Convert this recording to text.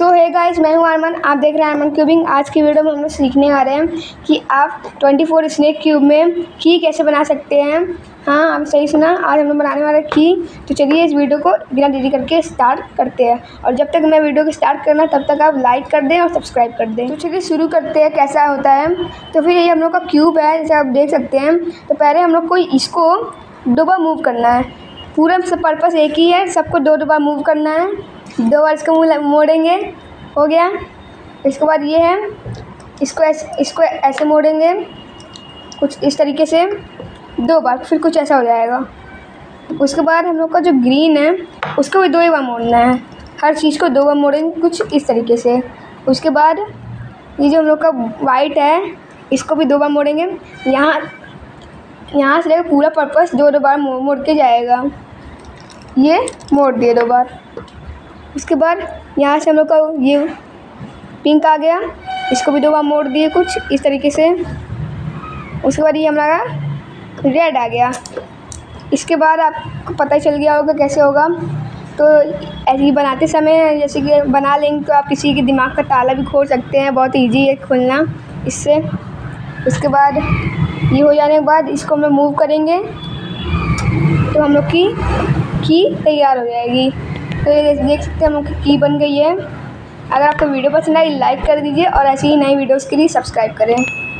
सो hey guys, मैं हूं अरमान। आप देख रहे हैं अरमान क्यूबिंग। आज की वीडियो में हम लोग सीखने आ रहे हैं कि आप 24 स्नेक क्यूब में की कैसे बना सकते हैं। हाँ, आप सही सुना, आज हम लोग बनाने वाले की। तो चलिए इस वीडियो को बिना देरी करके स्टार्ट करते हैं। और जब तक मैं वीडियो को स्टार्ट करना तब तक आप लाइक कर दें और सब्सक्राइब कर दें। तो चलिए शुरू करते हैं कैसा होता है। तो फिर ये हम लोग का क्यूब है, जैसे आप देख सकते हैं। तो पहले हम लोग को इसको 2 बार मूव करना है। पूरा पर्पस एक ही है, सबको 2 बार मूव करना है। 2 बार इसको मुँह मोड़ेंगे, हो गया। इसके बाद ये है, इसको ऐसे मोड़ेंगे कुछ इस तरीके से 2 बार, फिर कुछ ऐसा हो जाएगा। उसके बाद हम लोग का जो ग्रीन है उसको भी 2 ही बार मोड़ना है। हर चीज़ को 2 बार मोड़ेंगे कुछ इस तरीके से। उसके बाद ये जो हम लोग का वाइट है इसको भी 2 बार मोड़ेंगे। यहाँ से लेकर पूरा पर्पस 2 बार मोड़ के जाएगा। ये मोड़ दिए 2 बार। उसके बाद यहाँ से हम लोग का ये पिंक आ गया, इसको भी 2 बार मोड़ दिए कुछ इस तरीके से। उसके बाद ये हमारा रेड आ गया। इसके बाद आपको पता ही चल गया होगा कैसे होगा। तो ऐसे ही बनाते समय जैसे कि बना लेंगे तो आप किसी के दिमाग का ताला भी खोल सकते हैं। बहुत ईजी है खोलना इससे। उसके बाद ये हो जाने के बाद इसको हम लोग मूव करेंगे तो हम लोग की तैयार हो जाएगी। तो ये देख सकते हैं हम लोग की बन गई है। अगर आपको वीडियो पसंद आई लाइक कर दीजिए और ऐसी ही नई वीडियोस के लिए सब्सक्राइब करें।